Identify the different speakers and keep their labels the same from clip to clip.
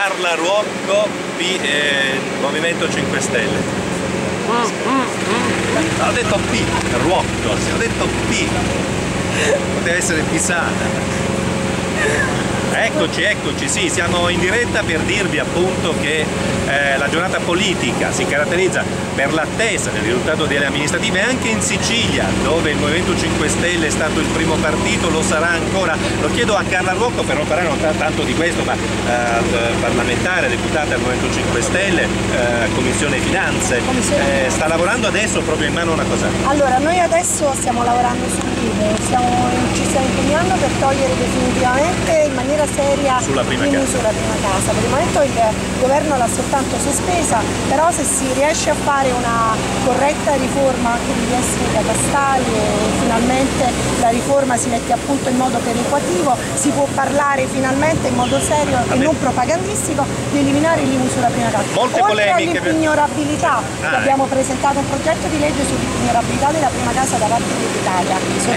Speaker 1: Carla Ruocco, Movimento 5 Stelle. Ho detto P, Ruocco, ho detto P. Poteva essere Pisana. Eccoci, sì, siamo in diretta per dirvi appunto che la giornata politica si caratterizza per l'attesa del risultato delle amministrative anche in Sicilia, dove il Movimento 5 Stelle è stato il primo partito, lo sarà ancora. Lo chiedo a Carla Ruocco, per non parlare non tanto di questo, ma parlamentare, deputata del Movimento 5 Stelle, Commissione Finanze. Sta lavorando adesso proprio in mano una cosa?
Speaker 2: Allora, noi adesso stiamo lavorando sul libro, ci stiamo impegnando per togliere definitivamente in maniera seria
Speaker 1: sulla prima
Speaker 2: casa. Per il momento il governo l'ha soltanto sospesa, però se si riesce a fare una corretta riforma anche degli estimi catastali e finalmente la riforma si mette a punto in modo perequativo, si può parlare finalmente in modo serio e non propagandistico di eliminare l'IMU sulla prima casa.
Speaker 1: Molte
Speaker 2: oltre
Speaker 1: polemiche
Speaker 2: all'ignorabilità, abbiamo presentato un progetto di legge sull'ignorabilità della prima casa da parte dell'Italia,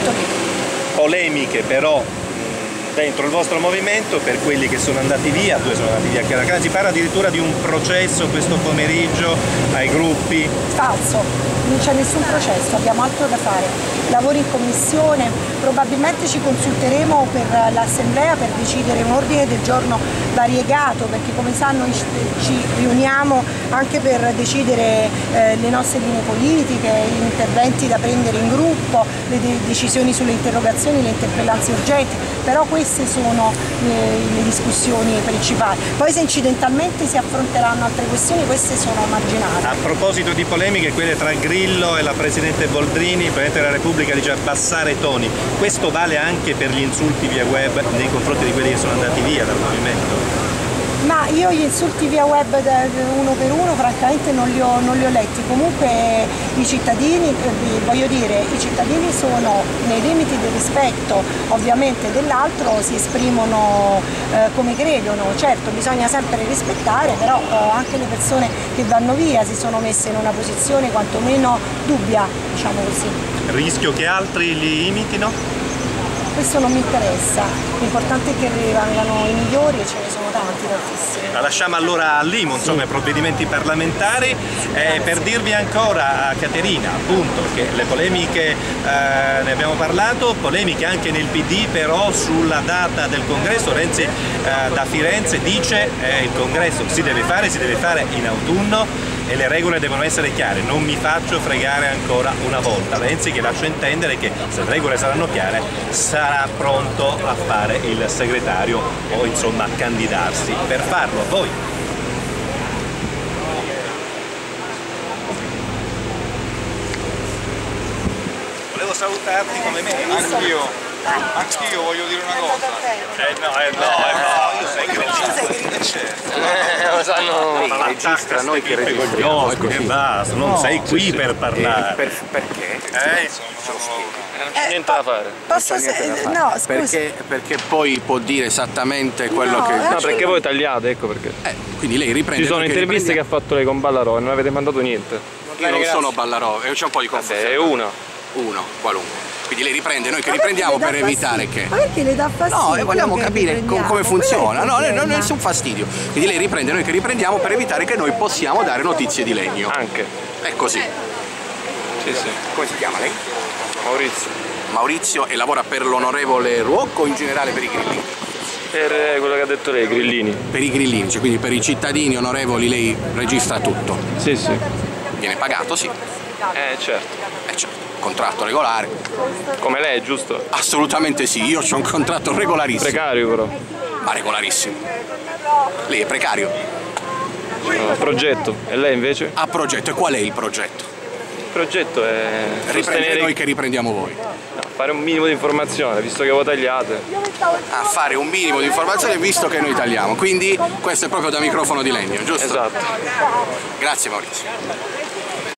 Speaker 1: polemiche però dentro il vostro movimento per quelli che sono andati via, due sono andati via a Caracas, si parla addirittura di un processo questo pomeriggio ai gruppi.
Speaker 2: Falso, non c'è nessun processo, abbiamo altro da fare, lavori in commissione, probabilmente ci consulteremo per l'assemblea per decidere un ordine del giorno variegato, perché come sanno ci riuniamo anche per decidere le nostre linee politiche, gli interventi da prendere in gruppo, le decisioni sulle interrogazioni, le interpellanze urgenti, però queste sono le discussioni principali. Poi se incidentalmente si affronteranno altre questioni, queste sono marginali.
Speaker 1: A proposito di polemiche, quelle tra Grillo e la Presidente Boldrini, il Presidente della Repubblica dice abbassare i toni. Questo vale anche per gli insulti via web nei confronti di quelli che sono andati via dal movimento?
Speaker 2: Ma io gli insulti via web uno per uno francamente non li ho letti, comunque i cittadini, voglio dire, i cittadini sono nei limiti del rispetto ovviamente dell'altro, si esprimono come credono, certo bisogna sempre rispettare, però anche le persone che vanno via si sono messe in una posizione quantomeno dubbia, diciamo così.
Speaker 1: Rischio che altri li imitino?
Speaker 2: Questo non mi interessa, l'importante è che rimangano i migliori e ce ne sono tanti, tantissimi.
Speaker 1: La lasciamo allora all'IMU, insomma, ai provvedimenti parlamentari, per dirvi ancora a Caterina appunto che le polemiche, ne abbiamo parlato, polemiche anche nel PD però sulla data del congresso. Renzi da Firenze dice il congresso si deve fare in autunno e le regole devono essere chiare, non mi faccio fregare ancora una volta. Renzi che lascia intendere che se le regole saranno chiare sarà pronto a fare il segretario o insomma a candidarsi per farlo. Voi? Volevo salutarti come me.
Speaker 3: Anch'io voglio dire una cosa.
Speaker 1: Io sei
Speaker 4: Lo sanno i registra, noi che registriamo.
Speaker 1: No, che basta, non sei qui per parlare.
Speaker 4: Perché? Non c'è niente da fare.
Speaker 2: No, scusi.
Speaker 4: Perché poi può dire esattamente quello che...
Speaker 5: No, perché voi tagliate, ecco perché.
Speaker 4: Quindi lei riprende...
Speaker 5: Ci sono interviste che ha fatto lei con Ballarò e non avete mandato niente.
Speaker 4: Io non sono Ballarò, c'è un po' di confusione.
Speaker 5: È uno,
Speaker 4: qualunque. Quindi lei riprende, noi che riprendiamo per evitare che...
Speaker 2: Ma perché le dà fastidio?
Speaker 4: No, vogliamo capire come funziona, no, non è nessun fastidio. Quindi lei riprende, noi che riprendiamo per evitare che noi possiamo dare notizie di legno.
Speaker 5: anche.
Speaker 4: È così.
Speaker 5: Sì.
Speaker 4: Come si chiama lei?
Speaker 5: Maurizio.
Speaker 4: Maurizio, e lavora per l'onorevole Ruocco o in generale per i grillini?
Speaker 5: Per quello che ha detto lei, grillini.
Speaker 4: Per i grillini, cioè quindi per i cittadini onorevoli lei registra tutto.
Speaker 5: Sì.
Speaker 4: Viene pagato, sì.
Speaker 5: Certo.
Speaker 4: Certo. Contratto regolare.
Speaker 5: Come lei, giusto?
Speaker 4: Assolutamente sì, io ho un contratto regolarissimo.
Speaker 5: Precario però.
Speaker 4: Ma regolarissimo. Lei è precario?
Speaker 5: Progetto. E lei invece?
Speaker 4: Ha progetto, e qual è il progetto?
Speaker 5: Il progetto è
Speaker 4: Riprendere noi che riprendiamo voi.
Speaker 5: fare un minimo di informazione, visto che voi tagliate.
Speaker 4: A fare un minimo di informazione visto che noi tagliamo. Quindi questo è proprio da microfono di legno, giusto?
Speaker 5: Esatto.
Speaker 4: Grazie Maurizio.